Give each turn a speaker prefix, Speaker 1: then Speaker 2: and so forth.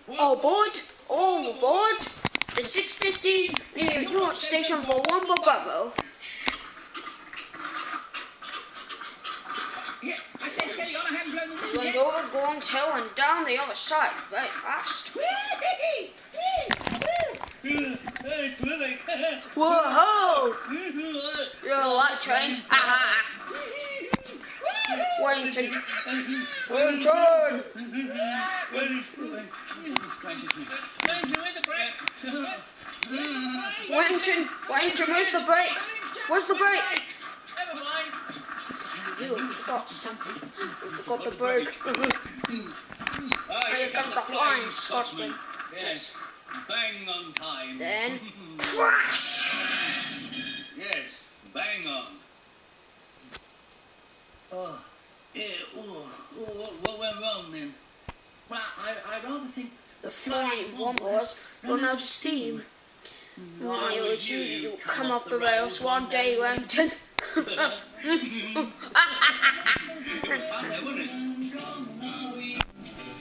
Speaker 1: All aboard, all aboard the 6:50 New York station for Womble Bubble. Went over Gorm's Hill and down the other side very fast. Whoa! You like trains? Aha! Wellington! Wellington! Wellington, where's the brake? Where's the brake? You forgot something. You forgot the brake. Here comes the flying Scotsman.
Speaker 2: Yes. Bang on time.
Speaker 1: Then crash!
Speaker 2: Yes, bang on. Oh, yeah, what went wrong then? Well, I rather think
Speaker 1: The flying Wombles run out of steam. Why would you come off the rails one day, Wellington?
Speaker 2: It was fun though, wasn't it?